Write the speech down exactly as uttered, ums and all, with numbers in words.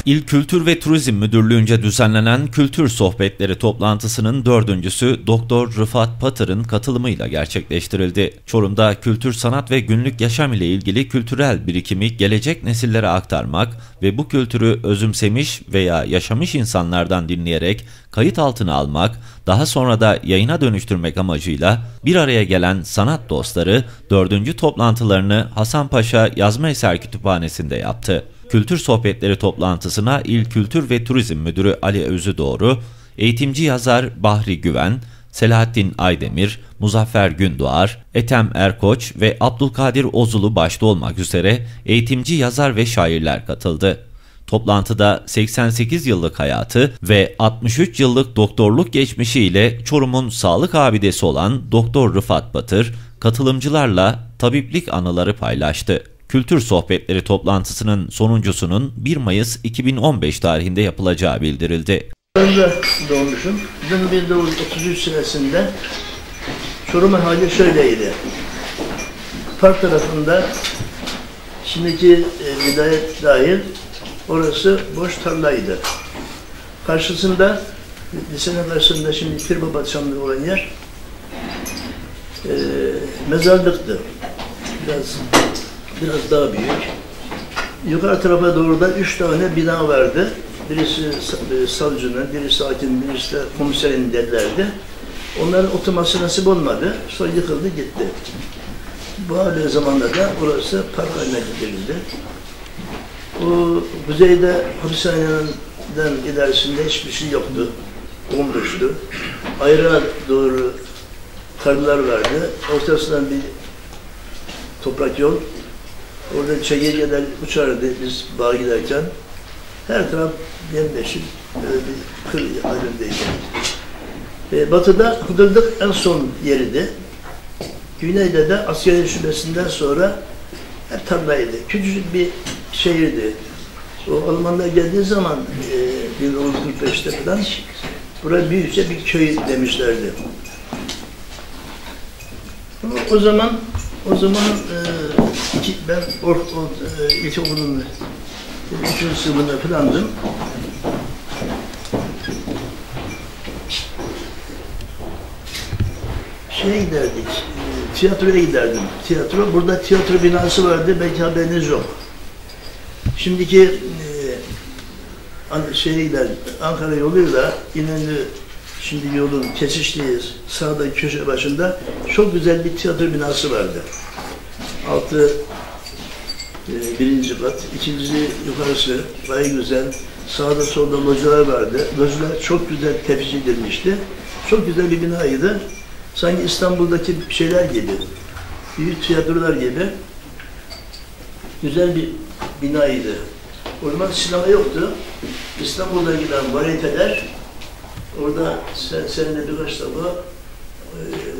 İl Kültür ve Turizm Müdürlüğü'nce düzenlenen Kültür Sohbetleri toplantısının dördüncüsü Doktor Rıfat Patır'ın katılımıyla gerçekleştirildi. Çorum'da kültür, sanat ve günlük yaşam ile ilgili kültürel birikimi gelecek nesillere aktarmak ve bu kültürü özümsemiş veya yaşamış insanlardan dinleyerek kayıt altına almak, daha sonra da yayına dönüştürmek amacıyla bir araya gelen sanat dostları dördüncü toplantılarını Hasanpaşa Yazma Eser Kütüphanesi'nde yaptı. Kültür Sohbetleri toplantısına İl Kültür ve Turizm Müdürü Ali Özüdoğru, eğitimci yazar Bahri Güven, Selahattin Aydemir, Muzaffer Gündoğar, Ethem Erkoç ve Abdülkadir Ozulu başta olmak üzere eğitimci yazar ve şairler katıldı. Toplantıda seksen sekiz yıllık hayatı ve altmış üç yıllık doktorluk geçmişi ile Çorum'un sağlık abidesi olan Doktor Rıfat Patır, katılımcılarla tabiplik anıları paylaştı. Kültür Sohbetleri toplantısının sonuncusunun bir Mayıs iki bin on beş tarihinde yapılacağı bildirildi. Ben de doğmuşum. bin dokuz yüz otuz üç senesinde Çorum'un hali şöyleydi. Park tarafında şimdiki e, vilayet dahil orası boş tarlaydı. Karşısında, lisenin karşısında şimdi Pirbaba Çamlı olan yer e, mezarlıktı. Biraz biraz daha büyük. Yukarı tarafa doğru da üç tane bina vardı. Birisi savcının, birisi hakim, birisi de komiserin derlerdi. Onların oturması nasip olmadı. Sonra yıkıldı gitti. Bu hali zamanda da burası park haline getirildi. O kuzeyde hapishaneden ilerisinde hiçbir şey yoktu. Bomboştu. Ayrığa doğru karlar vardı. Ortasından bir toprak yol. Orada çekirgeler uçardı biz bağa giderken. Her taraf yemyeşil, böyle bir kır halindeydi. E, batıda Hıdırdık en son yeriydi. Güneyde de askeri şubesinden sonra hep tarlaydı. Küçücük bir şehirdi. O Almanlar geldiği zaman e, bin dokuz yüz kırk beşte falan buraya büyükçe bir köy demişlerdi. Ama o zaman o zaman e, iki, ben or, or, e, ilkokulun üçüncü sınıfında falandım. Şeye giderdik, e, tiyatroya giderdim. Tiyatro, burada tiyatro binası vardı, belki haberiniz yok. Şimdiki e, şeye gider, Ankara yoluyla İnönü, şimdi yolun kesiştiği sağda köşe başında çok güzel bir tiyatro binası vardı. Altı e, birinci kat, ikinci yukarısı gayet güzel. Sağda solda localar vardı. Localar çok güzel tefci edilmişti. Çok güzel bir binaydı. Sanki İstanbul'daki şeyler gibi, büyük tiyatrolar gibi güzel bir binaydı. O zaman sinema yoktu. İstanbul'da giden varieteler orada sen, seninle birkaç defa e,